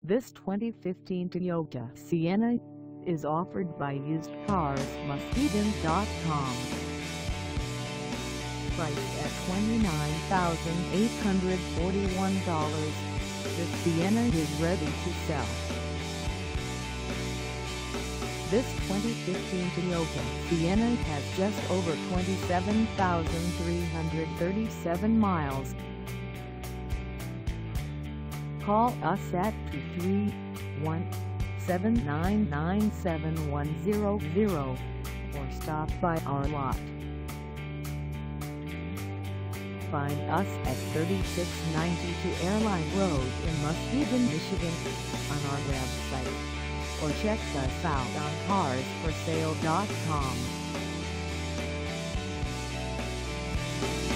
This 2015 Toyota Sienna is offered by usedcarsmuskegon.com. Priced at $29,841, this Sienna is ready to sell. This 2015 Toyota Sienna has just over 27,337 miles. Call us at 231-799-7100 or stop by our lot. Find us at 3692 Airline Road in Muskegon, Michigan on our website, or check us out on carsforsale.com.